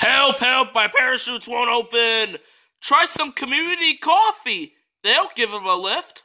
Help, help, my parachutes won't open. Try some community coffee. They'll give him a lift.